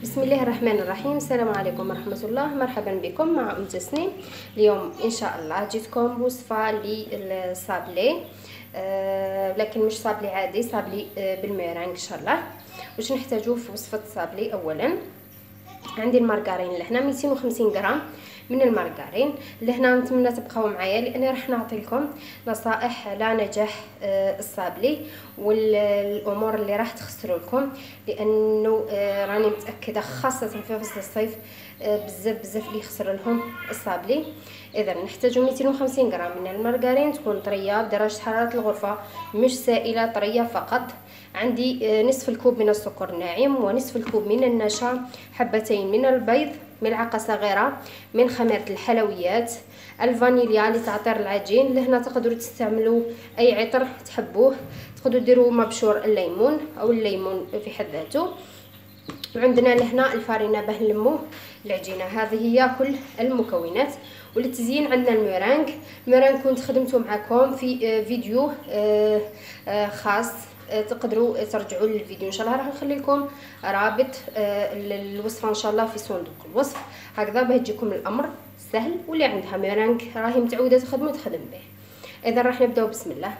بسم الله الرحمن الرحيم. السلام عليكم ورحمة الله. مرحبا بكم مع أم تسنيم. اليوم إن شاء الله جيتكم بوصفة للصابلي، لكن مش صابلي عادي، صابلي بالميرانغ إن شاء الله. واش نحتاجو في وصفة الصابلي؟ أولا عندي المارغرين لهنا 250 غرام من المارغرين. لهنا نتمنى تبقاو معايا لاني راح نعطيكم نصائح على نجاح الصابلي والامور اللي راح تخسروا لكم، لانه راني متاكده خاصه في فصل الصيف بزاف اللي يخسر لهم الصابلي. اذا نحتاج 250 غرام من المارغرين، تكون طريه بدرجه حراره الغرفه، مش سائله، طريه فقط. عندي نصف الكوب من السكر الناعم، ونصف الكوب من النشا، حبتين من البيض، ملعقه صغيره من خميره الحلويات، الفانيليا لتعطير العجين. لهنا تقدروا تستعملوا اي عطر تحبوه، تقدروا ديروا مبشور الليمون او الليمون في حد ذاته. وعندنا لهنا الفارينه باه نلموه العجينه. هذه هي كل المكونات. وللتزيين عندنا الميرانغ كنت خدمته معكم في فيديو خاص، تقدروا ترجعوا للفيديو ان شاء الله. راح نخلي لكم رابط الوصفه ان شاء الله في صندوق الوصف، هكذا باه تجيكم الامر سهل. واللي عندها ميرانغ راهي متعوده تخدم به. اذا راح نبداو بسم الله.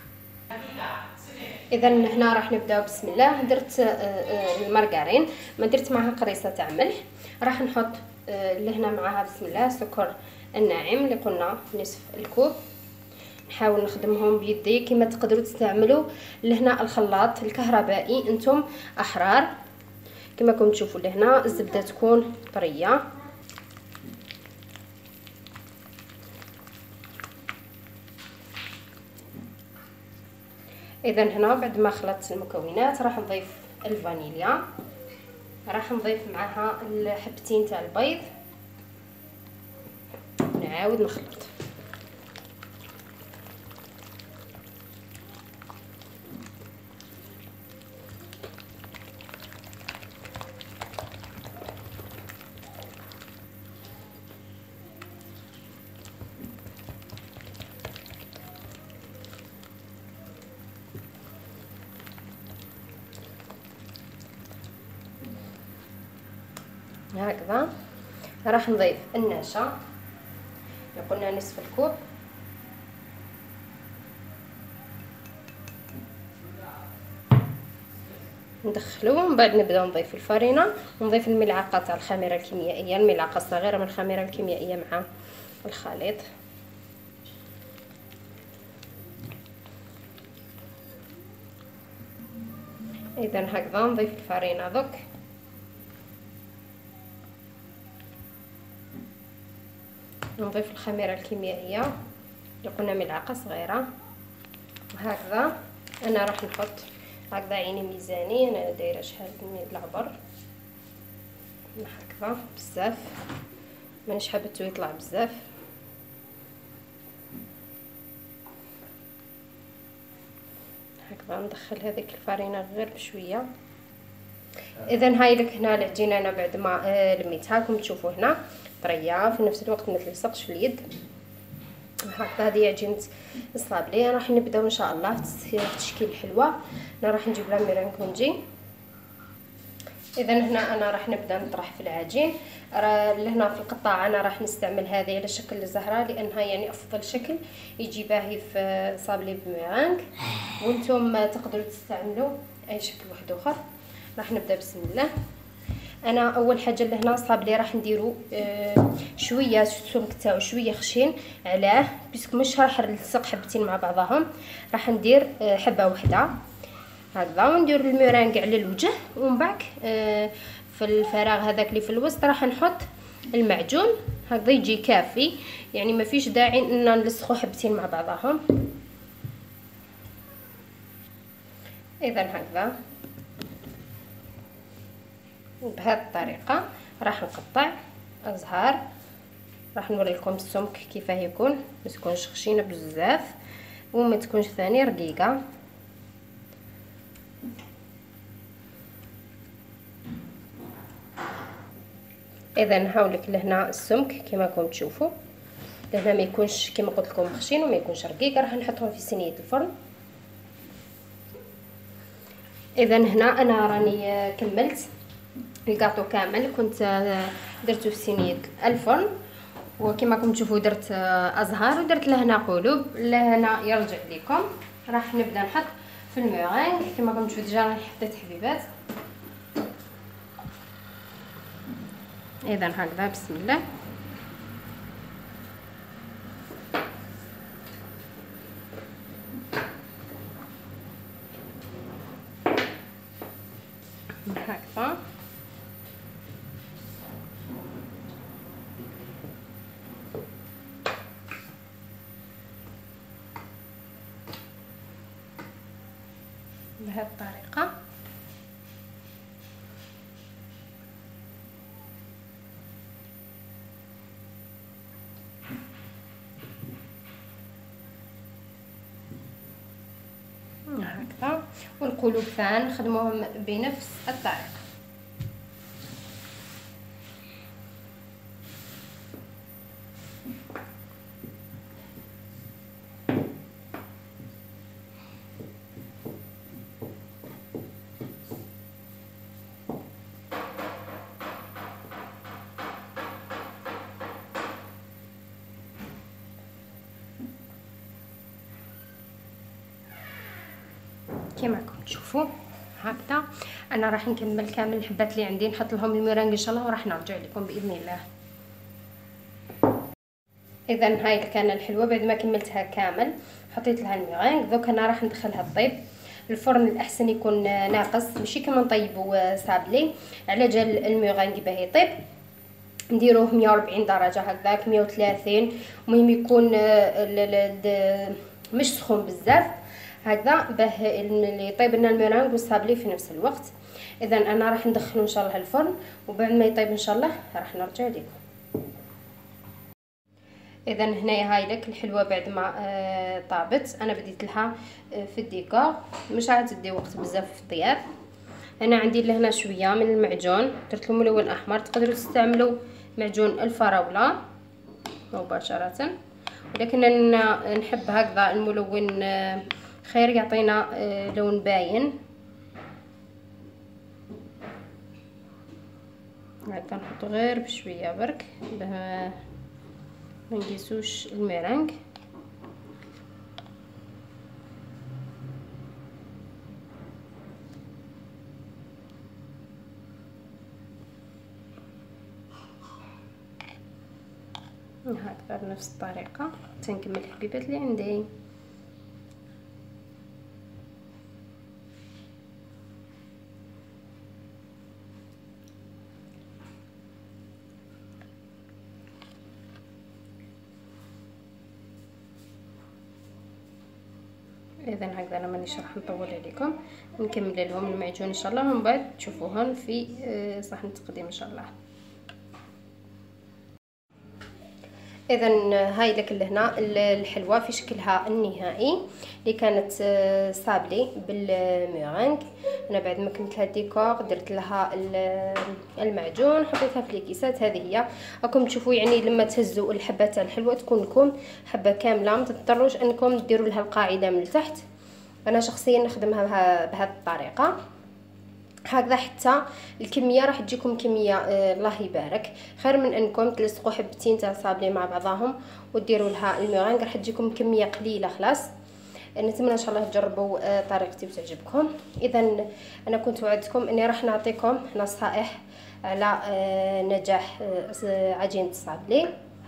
اذا هنا راح نبداو بسم الله. درت المارغرين، ما درت معها قريصه تاع ملح. راح نحط لهنا معها بسم الله السكر الناعم اللي قلنا نصف الكوب. نحاول نخدمهم بيدي كما تقدروا تستعملوا لهنا الخلاط الكهربائي، انتم احرار. كما راكم تشوفوا لهنا الزبده تكون طريه. اذا هنا بعد ما خلطت المكونات راح نضيف الفانيليا، راح نضيف معها الحبتين تاع البيض، نعاود نخلط. هكذا راح نضيف النشا اللي قلنا نصف الكوب، ندخلو ومن بعد نبداو نضيف الفرينه ونضيف الملعقه تاع الخميره الكيميائيه، الملعقه الصغيره من الخميره الكيميائيه مع الخليط. اذا هكذا نضيف الفرينه دوك. نضيف الخميره الكيميائيه اللي قلنا ملعقه صغيره. وهكذا انا راح نحط هكذا عيني ميزاني، انا دايره شحال من العبر هكذا بزاف، مانيش حابته يطلع بزاف. هكذا ندخل هذيك الفرينه غير بشويه. اذا هاي لك هنا العجينه انا بعد ما لميتها كم تشوفوا هنا طريه، في نفس الوقت ما تلصقش في اليد. هكذا هذه عجينه الصابلي. راح نبداو ان شاء الله في تشكيل الحلوه. انا راح نجيب لها ميرانغ ونجي. اذا هنا انا راح نبدا نطرح في العجين. لهنا في القطاعه انا راح نستعمل هذه على شكل الزهره، لانها يعني افضل شكل يجي باهي في صابلي بميرانغ. وانتم تقدروا تستعملوا اي شكل واحد اخر. راح نبدا بسم الله. انا اول حاجه لهنا الصابلي راح نديرو شويه السمك تاعو شويه خشين. علاه؟ باسكو مش راح نلصق حبتين مع بعضهم، راح ندير حبه واحده هكذا، وندير الميرانغ على الوجه. ومن بعد في الفراغ هذاك اللي في الوسط راح نحط المعجون هكذا يجي كافي، يعني ما فيش داعي ان نلصقوا حبتين مع بعضهم. اذا هكذا بهذه الطريقه راح نقطع ازهار. راح نوريكم السمك كيفاه يكون، ما تكونش خشينه بزاف وما تكونش ثاني رقيقه. اذا هاولك لهنا السمك كما راكم تشوفوا، لهنا ما يكونش كما قلت لكم خشين وما يكونش رقيق. راح نحطهم في صينيه الفرن. اذا هنا انا راني كملت الكاطو كامل كنت درته في صينيه الفرن، وكما راكم تشوفوا درت ازهار ودرت لهنا قلوب. لهنا يرجع لكم. راح نبدا نحط في الميرينغ كما راكم تشوفوا ديجا راني حطيت حبيبات. اذا هكذا بسم الله. هكذا بهذه الطريقه. هكذا. والقلوب ثان نخدموهم بنفس الطريقه. كما راكم تشوفوا هكذا. انا راح نكمل كامل الحبات اللي عندي، نحط لهم الميرانغ ان شاء الله وراح نرجع لكم باذن الله. اذا هاي الكانه الحلوه بعد ما كملتها كامل حطيت لها الميرانغ. دوك انا راح ندخلها الطيب. الفرن الاحسن يكون ناقص، ماشي كما نطيبوا سابلي، على جال الميرانغ باه يطيب نديروه 140 درجه هكذاك 130. المهم يكون مش سخون بزاف هكذا باه يطيب لنا الميرانغ والسابلي في نفس الوقت. اذا انا راح ندخله ان شاء الله الفرن، وبعد ما يطيب ان شاء الله راح نرجع لكم. اذا هنايا هاي لك الحلوه بعد ما طابت. انا بديت لها في الديكور، مش راح تدي وقت بزاف في الطياب. انا عندي لهنا شويه من المعجون، درت له ملون احمر. تقدروا تستعملوا معجون الفراوله مباشره، ولكن انا نحب هكذا الملون خير، يعطينا لون باين. هكا نحط غير بشويه برك باه ما نقيسوش الميرانغ. هكذا بنفس الطريقه تنكمل الحبيبات اللي عندي. اذا هكذا انا مانيش راح نطول عليكم، نكمل لهم المعجون ان شاء الله ومن بعد تشوفوهم في صحن التقديم ان شاء الله. اذا هاي لك لهنا الحلوه في شكلها النهائي اللي كانت سابلي بالميرانغ. انا بعد ما كملت لها الديكور درت لها المعجون، حطيتها في الكيسات. هذه هي راكم تشوفوا يعني لما تهزوا الحبه تاع الحلوه تكون لكم حبه كامله، ما تضطروش انكم ديروا لها القاعده من التحت. انا شخصيا نخدمها بهذه الطريقه هكذا، حتى الكميه راح تجيكم كميه الله يبارك، خير من انكم تلصقوا حبتين تاع صابلي مع بعضهم وديروا لها الميرانغ، راح تجيكم كميه قليله خلاص. نتمنى ان شاء الله تجربوا طريقتي وتعجبكم. اذا انا كنت وعدتكم اني راح نعطيكم نصائح على نجاح عجينه الصابلي.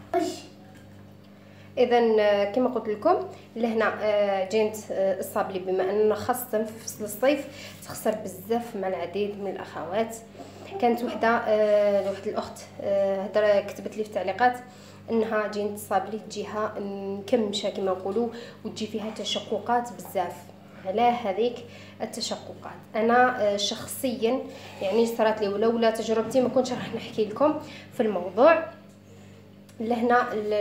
اذا كما قلت لكم لهنا عجينه الصابلي بما اننا خاصه في فصل الصيف تخسر بزاف مع العديد من الاخوات. كانت واحده الاخت كتبت لي في التعليقات انها عجينه الصابلي تجيها مكمشه كما نقولوا وتجي فيها تشققات بزاف. على هذيك التشققات انا شخصيا يعني صارت لي ولولا تجربتي ما كنتش راح نحكي لكم في الموضوع. لهنا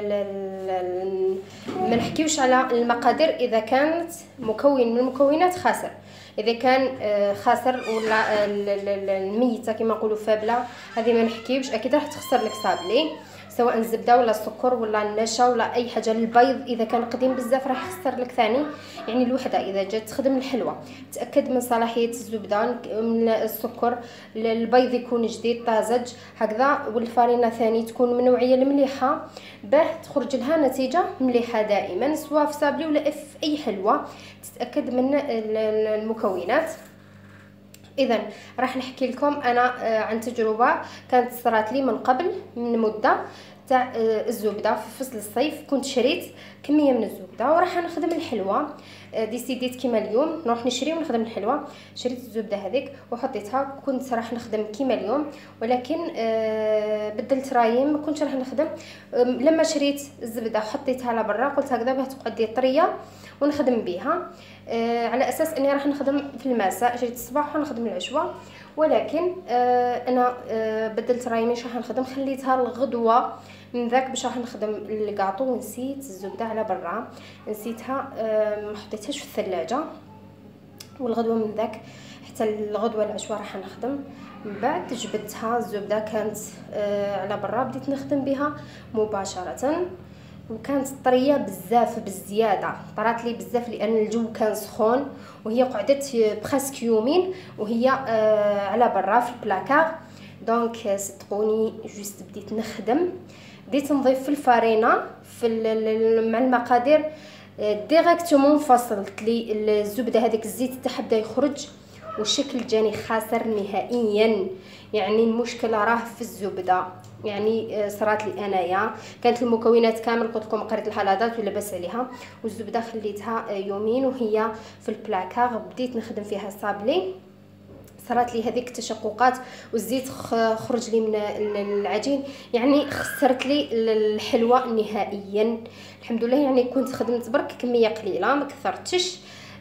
ما نحكيوش على المقادير اذا كانت مكون من المكونات خاسر، اذا كان خاسر ولا الميته كما نقولوا فابله هذه ما نحكيوش، اكيد راح تخسر لك صابلي. سواء الزبده ولا السكر ولا النشا ولا اي حاجه. البيض اذا كان قديم بزاف راح يخسر لك ثاني. يعني الوحده اذا جات تخدم الحلوه تاكد من صلاحيه الزبده، من السكر، البيض يكون جديد طازج هكذا، والفارينه ثاني تكون من نوعيه المليحه باه تخرج لها نتيجه مليحه دائما، سواء في صابلي ولا في اي حلوه. تتاكد من المكونات. اذا راح نحكي لكم انا عن تجربه كانت صارت لي من قبل، من مده تاع الزبده في فصل الصيف. كنت شريت كميه من الزبده وراح نخدم الحلوه. ديسيديت كيما اليوم نروح نشري ونخدم الحلوه. شريت الزبده هذيك وحطيتها، كنت راح نخدم كيما اليوم، ولكن بدلت رايي، ما كنتش راح نخدم. لما شريت الزبده حطيتها على برا، قلت هكذا باه تقعد لي طريه ونخدم بها، على اساس اني راح نخدم في المساء. شريت الصباح ونخدم العشوه، ولكن انا بدلت رايي، مش راح نخدم، خليتها الغدوه من ذاك باش راح نخدم الكاطو، ونسيت الزبده على برا، نسيتها، ما حطيتهاش في الثلاجه. والغدوه من ذاك حتى الغدوه العشوه راح نخدم. من بعد جبدتها الزبده كانت على برا، بديت نخدم بها مباشره، وكانت طريه بزاف بزياده. طرات لي بزاف لان الجو كان سخون، وهي قعدت بريسك يومين وهي على برا في البلاكار. دونك صدقوني جوست بديت نخدم، بديت نضيف في الفارينه مع المقادير ديريكتومون. فصلت لي الزبده هذيك الزيت تاعها بدا يخرج، والشكل جاني خاسر نهائيا. يعني المشكل راه في الزبده. يعني صرات لي انايا كانت المكونات كامل قلت لكم قريت الحالات ولبس عليها، والزبده خليتها يومين وهي في البلاكار. بديت نخدم فيها صابلي، صارت لي هذيك التشققات والزيت خرج لي من العجين، يعني خسرت لي الحلوه نهائيا. الحمد لله يعني كنت خدمت برك كميه قليله ما كثرتش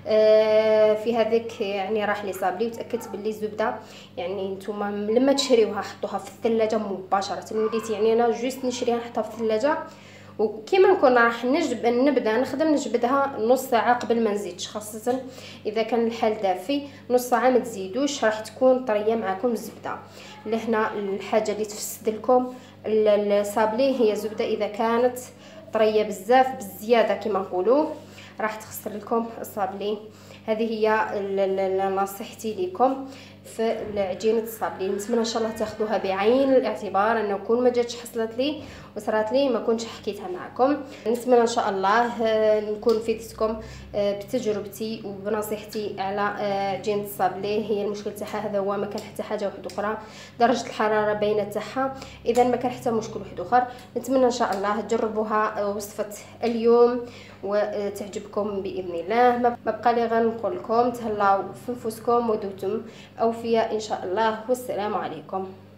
في هذيك. يعني راح لي صابلي وتاكدت باللي الزبده يعني نتوما لما تشريوها حطوها في الثلاجه مباشره. وليت يعني انا جوست نشريها نحطها في الثلاجه، وكيما نكون راح نبدا نخدم نجبدها نص ساعه قبل ما نزيدش، خاصه اذا كان الحال دافي. نص ساعه ما تزيدوش راح تكون طريه معكم الزبده. لهنا الحاجه اللي تفسد لكم الصابلي هي الزبده، اذا كانت طريه بزاف بزياده كيما نقولوا راح تخسر لكم الصابلي. هذه هي نصيحتي لكم في عجينه الصابلي. نتمنى ان شاء الله تاخذوها بعين الاعتبار، انه كون ما جاتش حصلت لي وصرات لي ما كنتش حكيتها معكم. نتمنى ان شاء الله نكون فدتكم بتجربتي وبنصيحتي على عجينه الصابلي. هي المشكل تاعها هذا هو، ما كان حتى حاجه واحده اخرى، درجه الحراره باينه تاعها، اذا ما كان حتى مشكل واحد اخر. نتمنى ان شاء الله تجربوها وصفه اليوم وتعجبكم باذن الله. ما بقى لي غير نقول لكم تهلاو في نفوسكم ودمتم اوفياء ان شاء الله، والسلام عليكم.